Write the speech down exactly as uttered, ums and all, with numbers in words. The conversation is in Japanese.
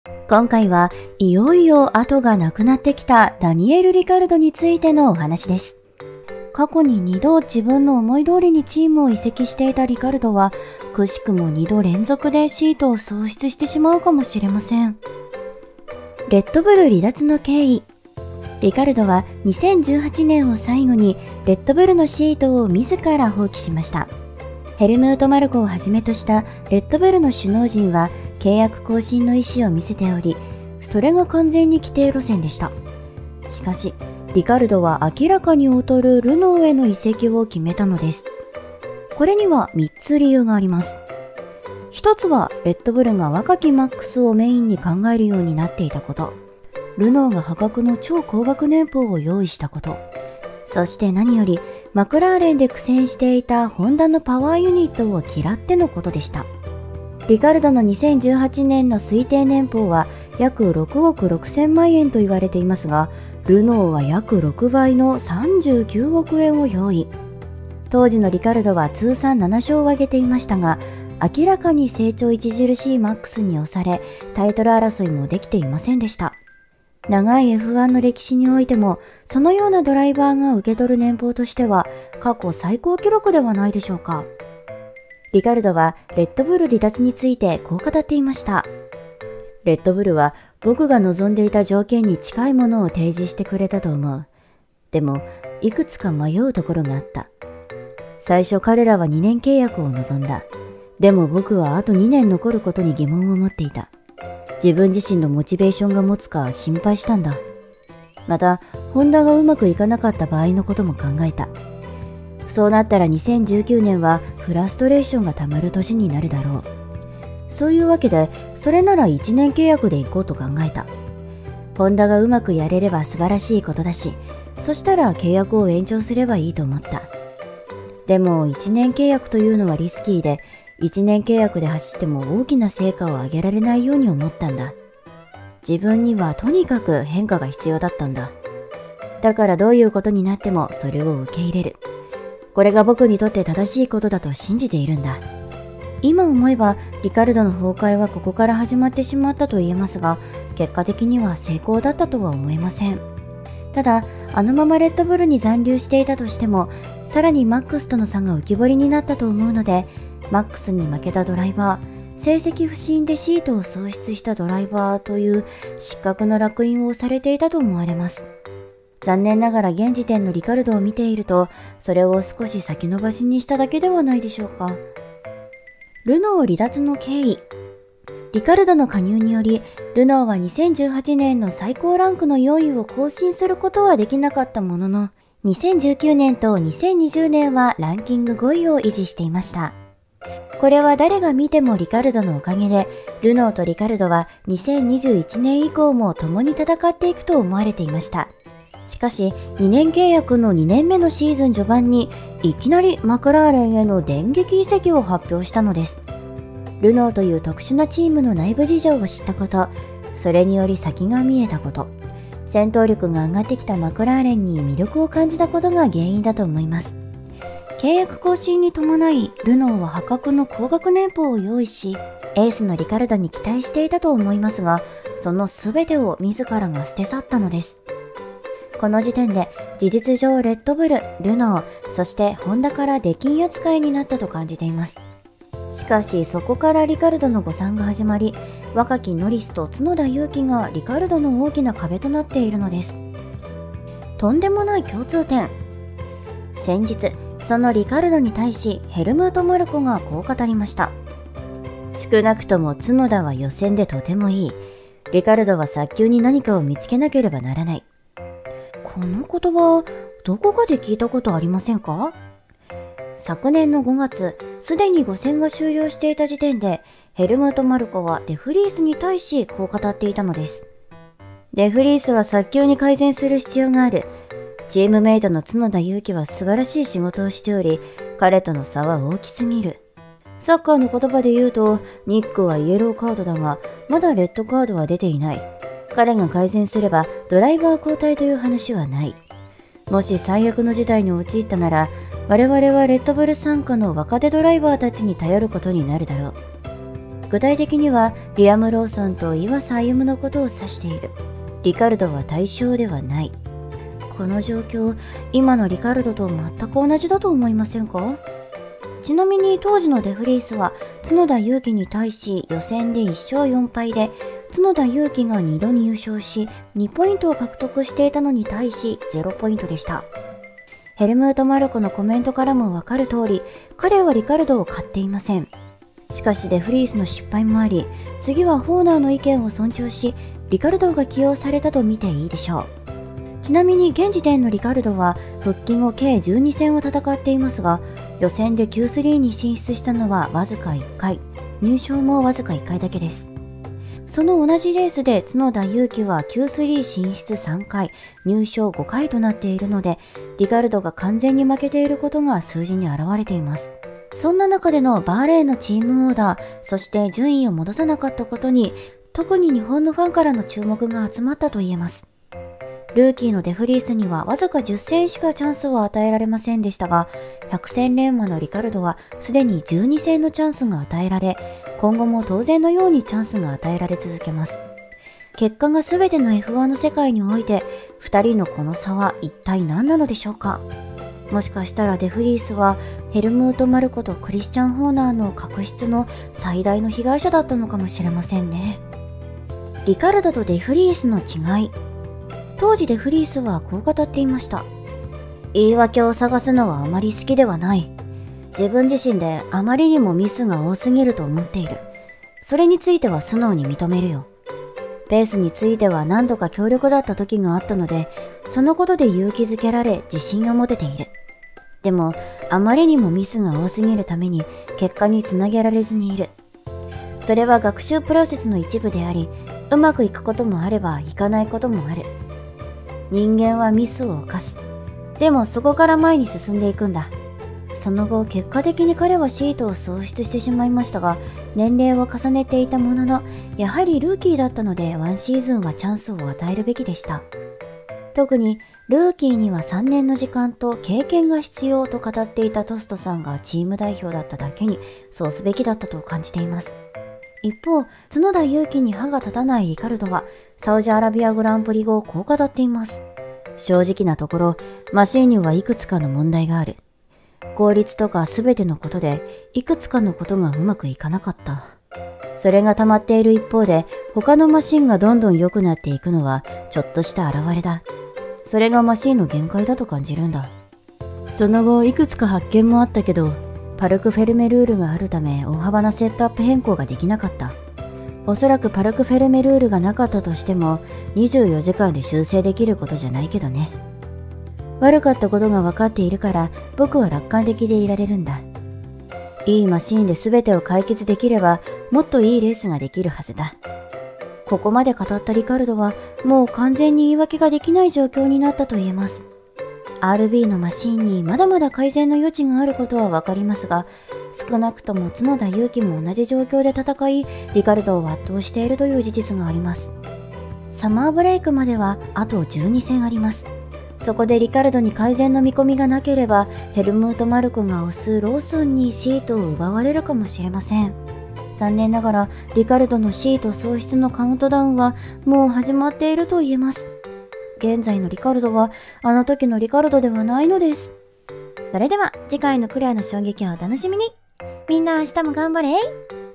今回はいよいよ後がなくなってきたダニエル・リカルドについてのお話です。過去ににど自分の思い通りにチームを移籍していたリカルドは、くしくもにど連続でシートを喪失してしまうかもしれません。レッドブル離脱の経緯。リカルドはにせんじゅうはちねんを最後にレッドブルのシートを自ら放棄しました。ヘルムート・マルコをはじめとしたレッドブルの首脳陣は契約更新の意思を見せており、それが完全に規定路線でした。しかし、リカルドは明らかに劣るルノーへの移籍を決めたのです。これにはみっつ理由があります。ひとつは、レッドブルが若きマックスをメインに考えるようになっていたこと。ルノーが破格の超高額年俸を用意したこと。そして何より、マクラーレンで苦戦していたホンダのパワーユニットを嫌ってのことでした。リカルドのにせんじゅうはちねんの推定年俸は約ろくおくろくせんまんえんと言われていますが、ルノーは約ろくばいのさんじゅうきゅうおくえんを用意。当時のリカルドは通算ななしょうを挙げていましたが、明らかに成長著しいマックスに押され、タイトル争いもできていませんでした。長い エフワン の歴史においても、そのようなドライバーが受け取る年俸としては過去最高記録ではないでしょうか。リカルドはレッドブル離脱についてこう語っていました。レッドブルは僕が望んでいた条件に近いものを提示してくれたと思う。でも、いくつか迷うところがあった。最初彼らはにねん契約を望んだ。でも僕はあとにねん残ることに疑問を持っていた。自分自身のモチベーションが持つか心配したんだ。また、ホンダがうまくいかなかった場合のことも考えた。そうなったらにせんじゅうきゅうねんはフラストレーションがたまる年になるだろう。そういうわけで、それならいちねん契約で行こうと考えた。ホンダがうまくやれれば素晴らしいことだし、そしたら契約を延長すればいいと思った。でもいちねん契約というのはリスキーで、いちねん契約で走っても大きな成果を上げられないように思ったんだ。自分にはとにかく変化が必要だったんだ。だからどういうことになってもそれを受け入れる。これが僕にとって正しいことだと信じているんだ。今思えばリカルドの崩壊はここから始まってしまったと言えますが、結果的には成功だったとは思えません。ただ、あのままレッドブルに残留していたとしても、さらにマックスとの差が浮き彫りになったと思うので、マックスに負けたドライバー、成績不振でシートを喪失したドライバーという失格の烙印をされていたと思われます。残念ながら現時点のリカルドを見ていると、それを少し先延ばしにしただけではないでしょうか。ルノー離脱の経緯。リカルドの加入により、ルノーはにせんじゅうはちねんの最高ランクのよんいを更新することはできなかったものの、にせんじゅうきゅうねんとにせんにじゅうねんはランキングごいを維持していました。これは誰が見てもリカルドのおかげで、ルノーとリカルドはにせんにじゅういちねん以降も共に戦っていくと思われていました。しかし、にねん契約のにねんめのシーズン序盤に、いきなりマクラーレンへの電撃移籍を発表したのです。ルノーという特殊なチームの内部事情を知ったこと、それにより先が見えたこと、戦闘力が上がってきたマクラーレンに魅力を感じたことが原因だと思います。契約更新に伴い、ルノーは破格の高額年俸を用意し、エースのリカルドに期待していたと思いますが、その全てを自らが捨て去ったのです。この時点で、事実上レッドブル、ルノー、そしてホンダから出禁扱いになったと感じています。しかし、そこからリカルドの誤算が始まり、若きノリスと角田裕樹がリカルドの大きな壁となっているのです。とんでもない共通点。先日、そのリカルドに対しヘルムート・マルコがこう語りました。少なくとも角田は予選でとてもいい。リカルドは早急に何かを見つけなければならない。この言葉、どこかで聞いたことありませんか？昨年のごがつ、すでにご戦が終了していた時点で、ヘルムート・マルコはデフリースに対しこう語っていたのです。デフリースは早急に改善する必要がある。チームメイトの角田裕樹は素晴らしい仕事をしており、彼との差は大きすぎる。サッカーの言葉で言うと、ニックはイエローカードだが、まだレッドカードは出ていない。彼が改善すればドライバー交代という話はない。もし最悪の事態に陥ったなら、我々はレッドブル傘下の若手ドライバーたちに頼ることになるだろう。 具体的にはリアム・ローソンと岩佐歩のことを指している。リカルドは対象ではない。この状況、今のリカルドと全く同じだと思いませんか？ちなみに当時のデフリースは角田裕毅に対し予選でいっ勝よん敗で、角田裕毅がにど入賞しにポイントを獲得していたのに対しゼロポイントでした。ヘルムート・マルコのコメントからもわかる通り、彼はリカルドを買っていません。しかしデフリースの失敗もあり、次はホーナーの意見を尊重し、リカルドが起用されたと見ていいでしょう。ちなみに現時点のリカルドは復帰後計じゅうに戦を戦っていますが、予選で キュースリー に進出したのはわずかいっかい、入賞もわずかいっかいだけです。その同じレースで角田裕毅は キュースリー 進出さんかい、入賞ごかいとなっているので、リカルドが完全に負けていることが数字に表れています。そんな中でのバーレーンのチームオーダー、そして順位を戻さなかったことに、特に日本のファンからの注目が集まったと言えます。ルーキーのデフリースにはわずかじゅっ戦しかチャンスを与えられませんでしたが、ひゃく戦連磨のリカルドはすでにじゅうに戦のチャンスが与えられ、今後も当然のようにチャンスが与えられ続けます。結果が全ての エフワン の世界において、ふたりのこの差は一体何なのでしょうか。もしかしたらデフリースはヘルムート・マルコとクリスチャン・ホーナーの確執の最大の被害者だったのかもしれませんね。リカルドとデフリースの違い。当時デフリースはこう語っていました。言い訳を探すのはあまり好きではない。自分自身であまりにもミスが多すぎると思っている。それについては素直に認めるよ。ペースについては何度か強力だった時があったので、そのことで勇気づけられ自信を持てている。でも、あまりにもミスが多すぎるために結果につなげられずにいる。それは学習プロセスの一部であり、うまくいくこともあればいかないこともある。人間はミスを犯す。でもそこから前に進んでいくんだ。その後、結果的に彼はシートを喪失してしまいましたが、年齢を重ねていたものの、やはりルーキーだったのでワンシーズンはチャンスを与えるべきでした。特に、ルーキーにはさんねんの時間と経験が必要と語っていたトストさんがチーム代表だっただけに、そうすべきだったと感じています。一方、角田裕毅に歯が立たないリカルドは、サウジアラビアグランプリ後こう語っています。正直なところ、マシーンにはいくつかの問題がある。効率とか全てのことで、いくつかのことがうまくいかなかった。それが溜まっている一方で、他のマシンがどんどん良くなっていくのは、ちょっとした現れだ。それがマシンの限界だと感じるんだ。その後、いくつか発見もあったけど、パルクフェルメルールがあるため大幅なセットアップ変更ができなかった。おそらくパルクフェルメルールがなかったとしてもにじゅうよじかんで修正できることじゃないけどね。悪かったことが分かっているから僕は楽観的でいられるんだ。いいマシーンで全てを解決できればもっといいレースができるはずだ。ここまで語ったリカルドはもう完全に言い訳ができない状況になったと言えます。アールビー のマシンにまだまだ改善の余地があることはわかりますが、少なくとも角田裕毅も同じ状況で戦い、リカルドを圧倒しているという事実があります。サマーブレイクまではあとじゅうに戦あります。そこでリカルドに改善の見込みがなければ、ヘルムート・マルコが推すローソンにシートを奪われるかもしれません。残念ながら、リカルドのシート喪失のカウントダウンはもう始まっていると言えます。現在のリカルドはあの時のリカルドではないのです。それでは次回のクレアの衝撃をお楽しみに。みんな明日も頑張れ。